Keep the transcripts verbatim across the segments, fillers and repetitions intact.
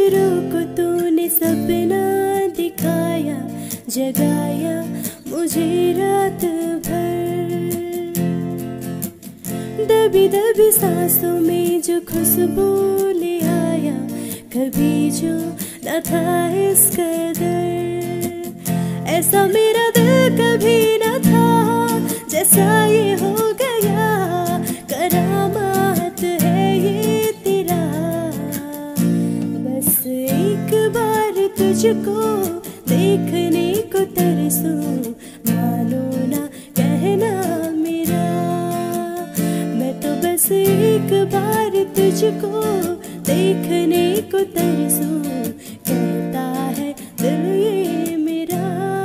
नजरों को तूने सपना दिखाया, जगाया मुझे रात भर। दबी दबी सांसों में जो खुशबू ले आया, कभी जो न था इस कदर। ऐसा मेरा दिल कभी न था, जैसा ये हो गया। करामात है ये तेरा, बस एक बार तुझको देखने को तरसूं, मानो ना कहना मेरा। मैं तो बस एक बार तुझको देखने को तरसूं, कहता है दिल ये मेरा।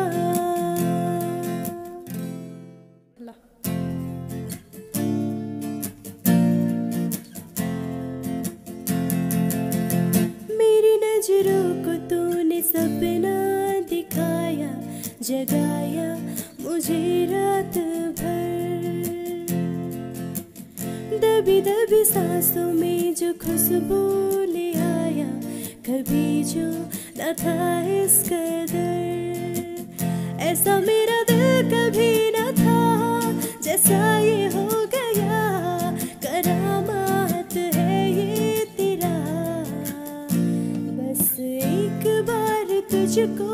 मेरी नजरों को तूने सपना दिखाया, जगाया मुझे रात भर। दबी दबी सांसों में जो खुशबू ले आया, कभी जो न था इस कदर। ऐसा मेरा दिल कभी न था, जैसा ये हो गया। करामात है ये तेरा, बस एक बार तुझको